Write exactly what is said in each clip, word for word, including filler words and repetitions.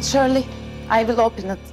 Shirley, I will open it.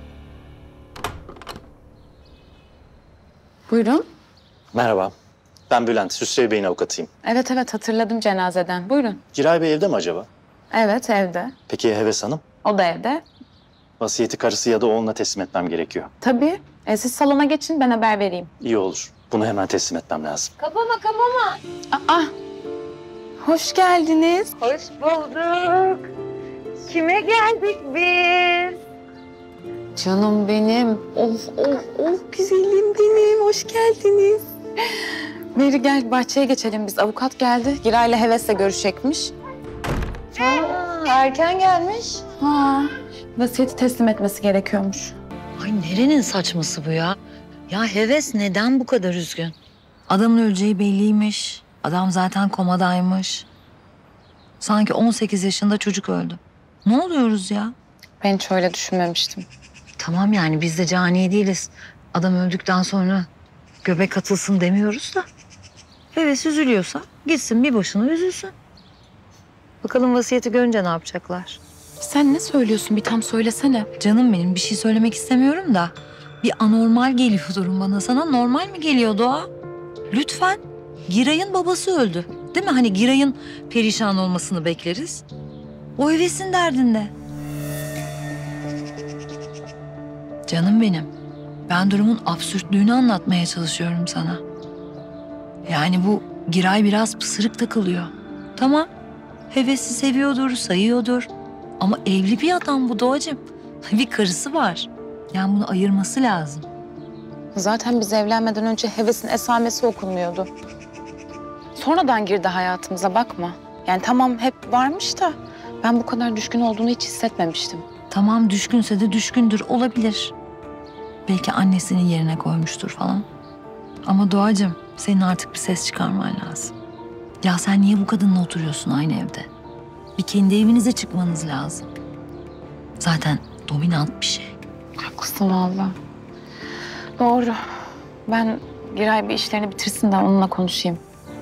Buyurun. Merhaba. Ben Bülent, Hüsrev Bey'in avukatıyım. Evet evet hatırladım cenazeden. Buyurun. Giray Bey evde mi acaba? Evet evde. Peki Heves Hanım? O da evde. Vasiyeti karısı ya da oğluna teslim etmem gerekiyor. Tabii. E, siz salona geçin ben haber vereyim. İyi olur. Bunu hemen teslim etmem lazım. Kapama kapama. Aa, hoş geldiniz. Hoş bulduk. Kime geldik biz? Canım benim. Of of of güzelim benim. Hoş geldiniz. Meri gel bahçeye geçelim biz. Avukat geldi. Giray'la Heves'le görüşecekmiş. Aa, erken gelmiş. Ha, vasiyeti teslim etmesi gerekiyormuş. Ay nerenin saçması bu ya? Ya Heves neden bu kadar üzgün? Adamın öleceği belliymiş. Adam zaten komadaymış. Sanki on sekiz yaşında çocuk öldü. Ne oluyoruz ya? Ben hiç öyle düşünmemiştim. Tamam yani biz de cani değiliz. Adam öldükten sonra göbek atılsın demiyoruz da. Heves üzülüyorsa gitsin bir başına üzülsün. Bakalım vasiyeti görünce ne yapacaklar? Sen ne söylüyorsun? Bir tam söylesene. Canım benim bir şey söylemek istemiyorum da bir anormal geliyor durum bana. Sana normal mi geliyor Doğa? Lütfen. Giray'ın babası öldü. Değil mi? Hani Giray'ın perişan olmasını bekleriz. O Heves'in derdinde. Canım benim. Ben durumun absürtlüğünü anlatmaya çalışıyorum sana. Yani bu Giray biraz pısırık takılıyor. Tamam. Heves'i seviyordur, sayıyordur. Ama evli bir adam bu Doğacığım. Bir karısı var. Yani bunu ayırması lazım. Zaten biz evlenmeden önce Heves'in esamesi okunmuyordu. Sonradan girdi hayatımıza bakma. Yani tamam hep varmış da ben bu kadar düşkün olduğunu hiç hissetmemiştim. Tamam düşkünse de düşkündür olabilir. Belki annesinin yerine koymuştur falan. Ama Doğacığım senin artık bir ses çıkarman lazım. Ya sen niye bu kadınla oturuyorsun aynı evde? Bir kendi evinize çıkmanız lazım. Zaten dominant bir şey. Haklısın valla. Doğru. Ben Giray bir işlerini bitirsin de onunla konuşayım.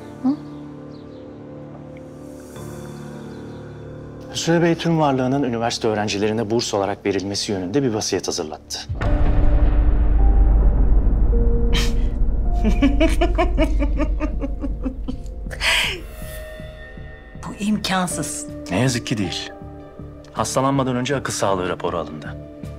Hüsrev Bey tüm varlığının üniversite öğrencilerine burs olarak verilmesi yönünde bir vasiyet hazırlattı. Bu imkansız. Ne yazık ki değil. Hastalanmadan önce akıl sağlığı raporu alındı.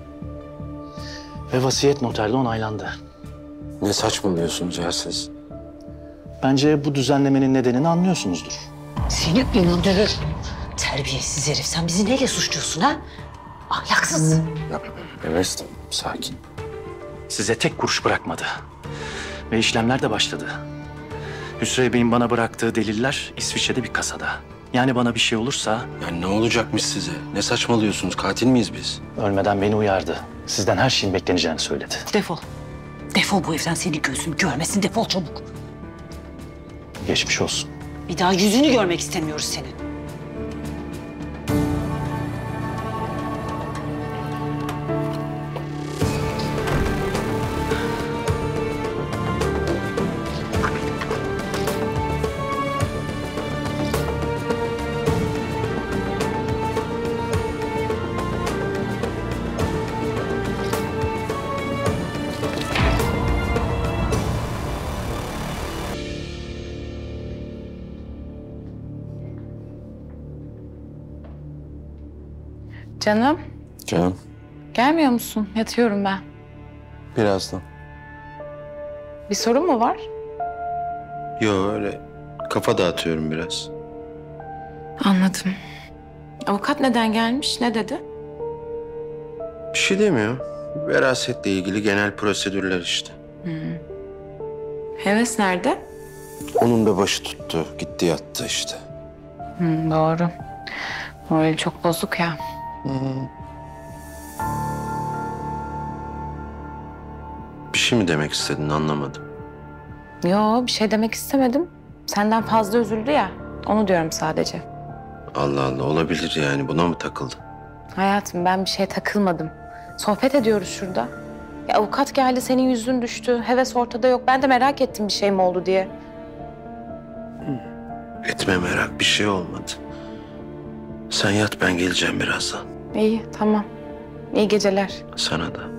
Ve vasiyet noterde onaylandı. Ne saçmalıyorsunuz ya siz? Bence bu düzenlemenin nedenini anlıyorsunuzdur. Seni inandırır. Terbiyesiz herif. Sen bizi neyle suçluyorsun ha? Ahlaksız. Ya Heves, sakin. Size tek kuruş bırakmadı. Ve işlemler de başladı. Hüsrev Bey'in bana bıraktığı deliller İsviçre'de bir kasada. Yani bana bir şey olursa Ya ne olacakmış size? Ne saçmalıyorsunuz? Katil miyiz biz? ölmeden beni uyardı. Sizden her şeyin bekleneceğini söyledi. Defol. Defol bu evden, senin gözüm görmesin. Defol çabuk. Geçmiş olsun. Bir daha yüzünü görmek istemiyoruz senin. Canım, Canım, gelmiyor musun? Yatıyorum ben. birazdan. Bir sorun mu var? Yo öyle kafa dağıtıyorum biraz. Anladım. Avukat neden gelmiş? Ne dedi? Bir şey demiyor. Verasetle ilgili genel prosedürler işte. Heves nerede? Onun da başı tuttu. Gitti yattı işte. Hı, doğru. Morali çok bozuk ya. Bir şey mi demek istedin anlamadım. Yo, bir şey demek istemedim. Senden fazla üzüldü ya. Onu diyorum sadece. Allah Allah, olabilir yani, buna mı takıldı? Hayatım ben bir şeye takılmadım. Sohbet ediyoruz şurada. Ya, avukat geldi, senin yüzün düştü. Heves ortada yok. Ben de merak ettim bir şey mi oldu diye. Etme merak, bir şey olmadı. Sen yat, ben geleceğim birazdan. İyi, tamam. İyi geceler. Sana da.